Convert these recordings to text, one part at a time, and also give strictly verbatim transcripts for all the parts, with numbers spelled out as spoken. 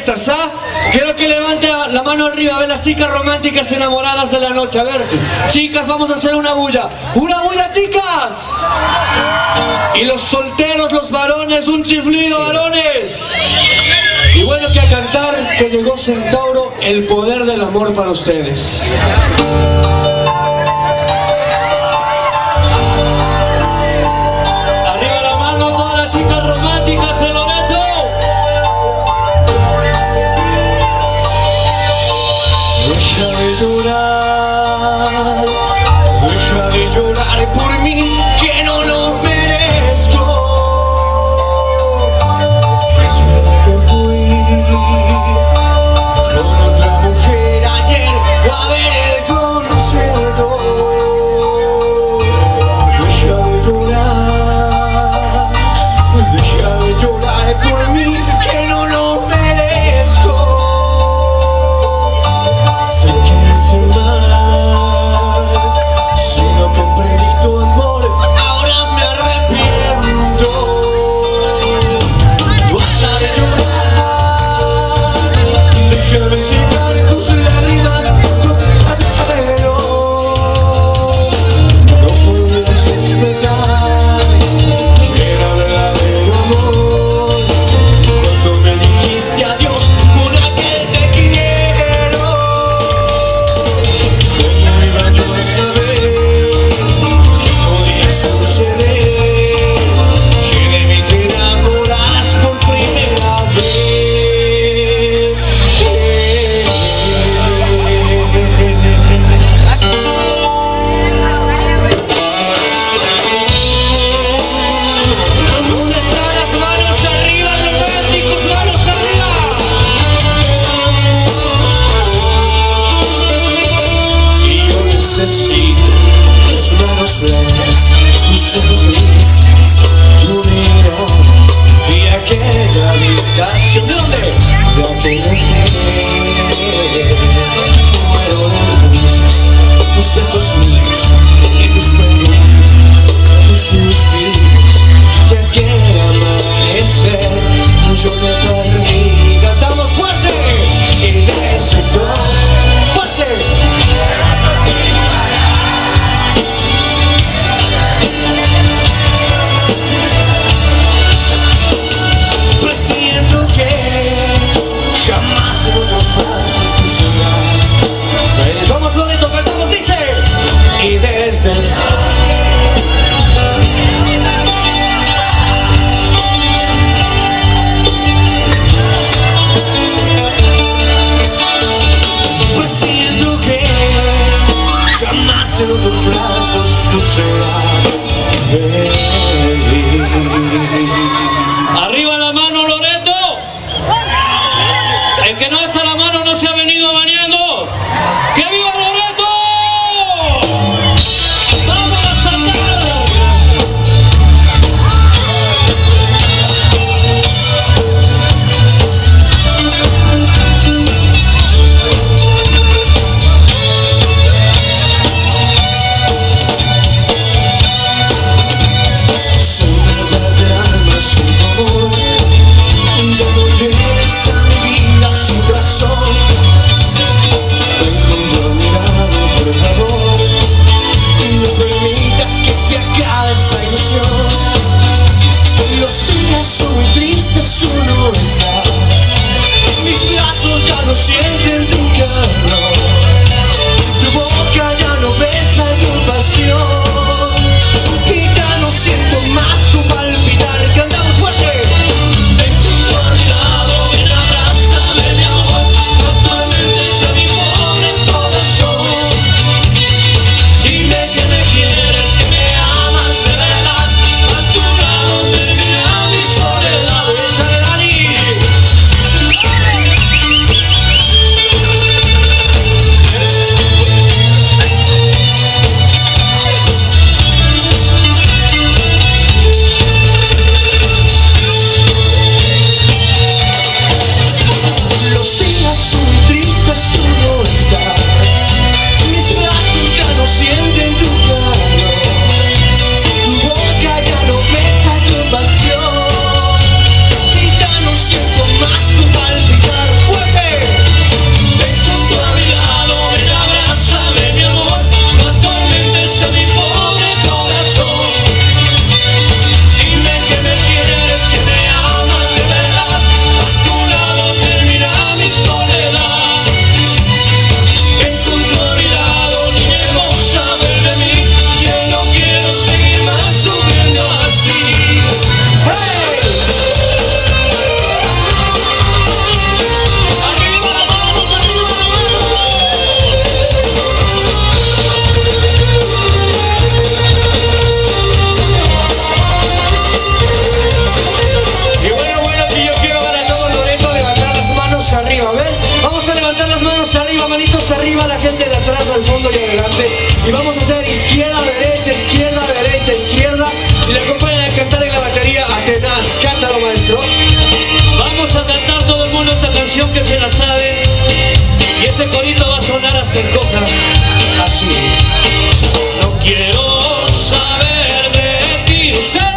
estas, ¿ah? Quiero que levante la mano arriba, a ver las chicas románticas enamoradas de la noche. A ver, chicas, vamos a hacer una bulla. ¡Una bulla, chicas! Y los solteros, los varones, un chiflido, varones. Y bueno, que a cantar que llegó Centauro, el poder del amor para ustedes. Arriba la mano todas las chicas románticas de Loreto. Deja de llorar, deja de llorar por mí, que no lo merezco. Si es verdad que fui con otra mujer ayer a ver el concierto, deja de llorar, deja de llorar por mí, que no lo merezco. Sé que eres el ver las manos arriba, manitos arriba, la gente de atrás, al fondo y adelante. Y vamos a hacer izquierda, derecha, izquierda, derecha, izquierda. Y le acompaña a cantar en la batería Atenas. Cántalo, maestro. Vamos a cantar todo el mundo esta canción que se la sabe. Y ese corito va a sonar hasta el coca. Así. No quiero saber de ti. ¡Ustedes!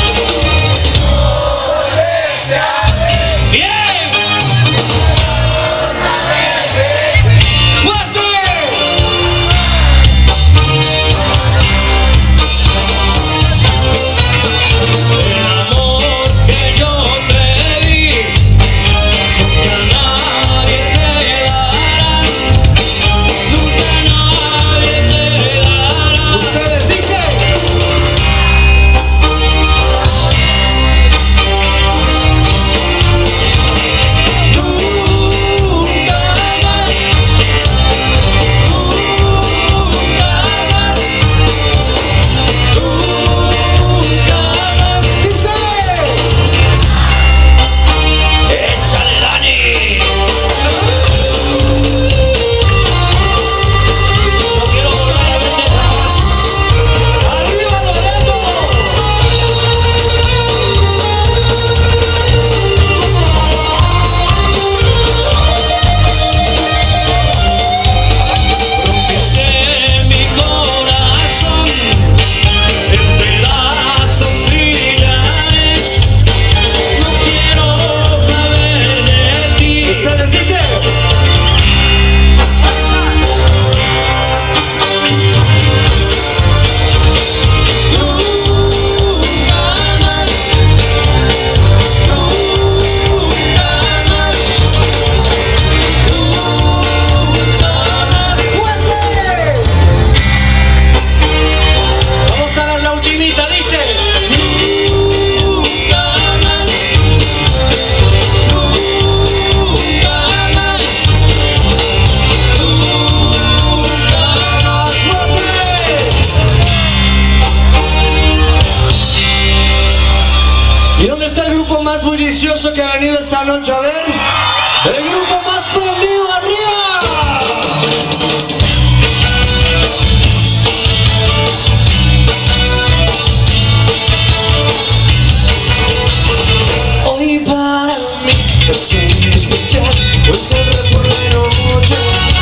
¿Y dónde está el grupo más bullicioso que ha venido esta noche? A ver, el grupo más prendido, arriba. Hoy para mí es un día especial, pues siempre por la noche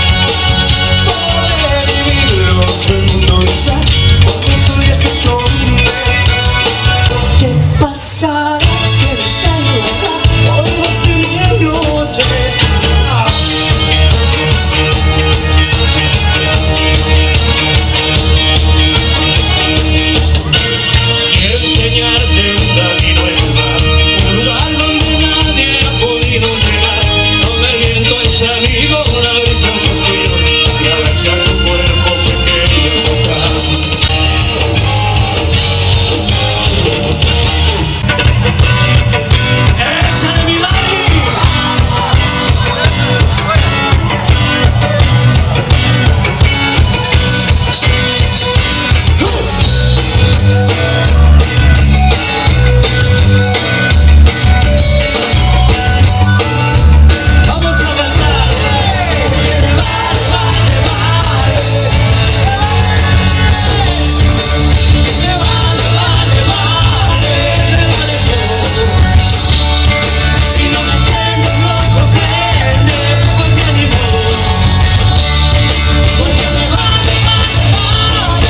poder vivir lo que el mundo nos da, porque el sol ya se esconde. ¿Qué pasa? Que está loca, hoy va a ser mi noche. Ah. Quiero enseñarte un camino en mar, un lugar donde nadie ha podido llegar, donde el viento es amigo, la brisa un suspiro, y abraza tu cuerpo pequeño gozar. ¡Échale mi Dani! Vamos a cantar. Si no me entiendes, no comprendes, pues ya ni modo, porque me vale, vale, vale,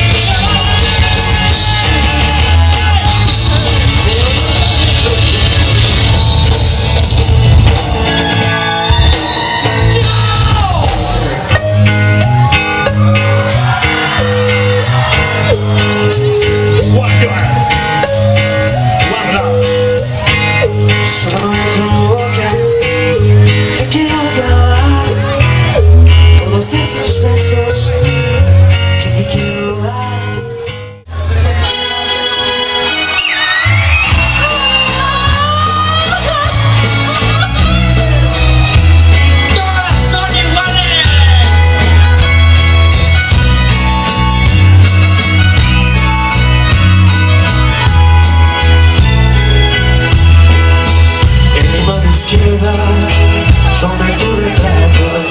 Solo en tu boca te quiero dar todos esos besos que te quiero dar. todas son iguales. En mi mano izquierda tomé tu retrato,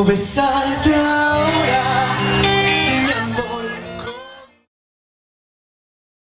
besarte ahora.